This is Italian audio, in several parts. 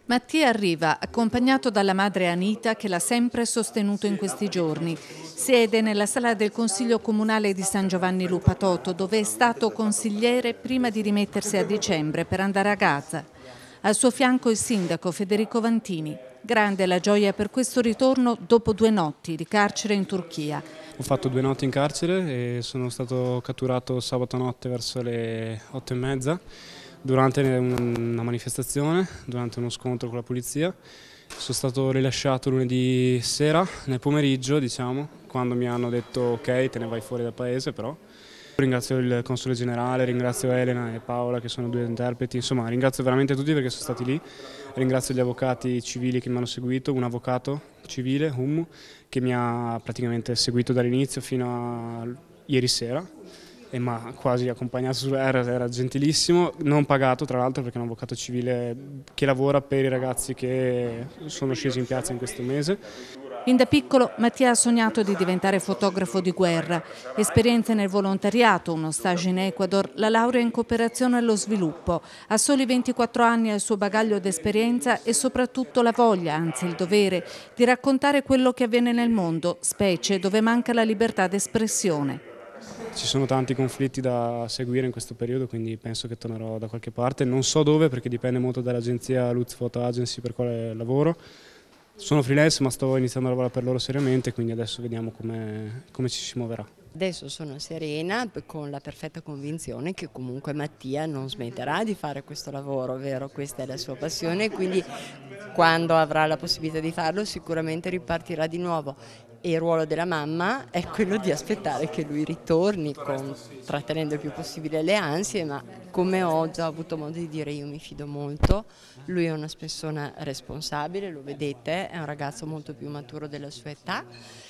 Mattia arriva accompagnato dalla madre Anita che l'ha sempre sostenuto in questi giorni. Siede nella sala del Consiglio Comunale di San Giovanni Lupatoto, dove è stato consigliere prima di rimettersi a dicembre per andare a Gaza. Al suo fianco il sindaco Federico Vantini. Grande la gioia per questo ritorno dopo 2 notti di carcere in Turchia. Ho fatto 2 notti in carcere e sono stato catturato sabato notte verso le 8:30 durante una manifestazione, durante uno scontro con la polizia. Sono stato rilasciato lunedì sera, nel pomeriggio, diciamo, quando mi hanno detto ok, te ne vai fuori dal paese però. Ringrazio il console generale, ringrazio Elena e Paola che sono 2 interpreti, insomma ringrazio veramente tutti perché sono stati lì, ringrazio gli avvocati civili che mi hanno seguito, un avvocato civile, Hummu, che mi ha praticamente seguito dall'inizio fino a ieri sera e mi ha quasi accompagnato, era gentilissimo, non pagato tra l'altro perché è un avvocato civile che lavora per i ragazzi che sono scesi in piazza in questo mese. Fin da piccolo Mattia ha sognato di diventare fotografo di guerra. Esperienze nel volontariato, uno stage in Ecuador, la laurea in cooperazione allo sviluppo. A soli 24 anni ha il suo bagaglio d'esperienza e soprattutto la voglia, anzi il dovere, di raccontare quello che avviene nel mondo, specie dove manca la libertà d'espressione. Ci sono tanti conflitti da seguire in questo periodo, quindi penso che tornerò da qualche parte. Non so dove perché dipende molto dall'agenzia Lutz Photo Agency per quale lavoro. Sono freelance ma sto iniziando a lavorare per loro seriamente, quindi adesso vediamo come ci si muoverà. Adesso sono serena con la perfetta convinzione che comunque Mattia non smetterà di fare questo lavoro, vero? Questa è la sua passione, quindi quando avrà la possibilità di farlo sicuramente ripartirà di nuovo. E il ruolo della mamma è quello di aspettare che lui ritorni, trattenendo il più possibile le ansie, ma come ho già avuto modo di dire io mi fido molto, lui è una persona responsabile, lo vedete, è un ragazzo molto più maturo della sua età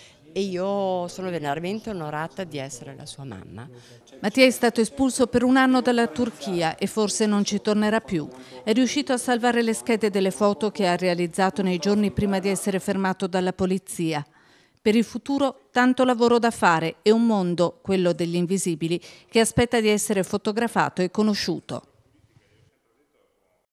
e io sono veramente onorata di essere la sua mamma. Mattia è stato espulso per 1 anno dalla Turchia e forse non ci tornerà più. È riuscito a salvare le schede delle foto che ha realizzato nei giorni prima di essere fermato dalla polizia. Per il futuro tanto lavoro da fare e un mondo, quello degli invisibili, che aspetta di essere fotografato e conosciuto.